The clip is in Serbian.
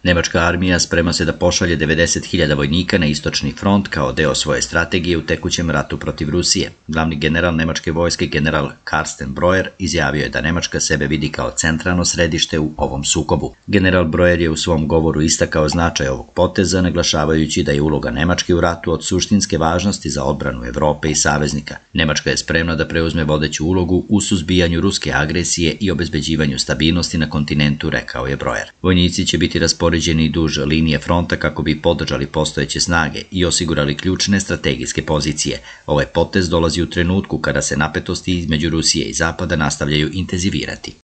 Nemačka armija sprema se da pošalje 90.000 vojnika na istočni front kao deo svoje strategije u tekućem ratu protiv Rusije. Glavni general nemačke vojske, general Carsten Breuer, izjavio je da Nemačka sebe vidi kao centralno središte u ovom sukobu. General Breuer je u svom govoru istakao značaj ovog poteza, naglašavajući da je uloga Nemačke u ratu od suštinske važnosti za odbranu Evrope i saveznika. Nemačka je spremna da preuzme vodeću ulogu u suzbijanju ruske agresije i obezbeđivanju stabilnosti na kontinentu, rekao je Breuer. Vojnici će biti raspoređeni duž linije fronta kako bi podržali postojeće snage i osigurali ključne strategijske pozicije. Ovaj potez dolazi u trenutku kada se napetosti između Rusije i Zapada nastavljaju intenzivirati.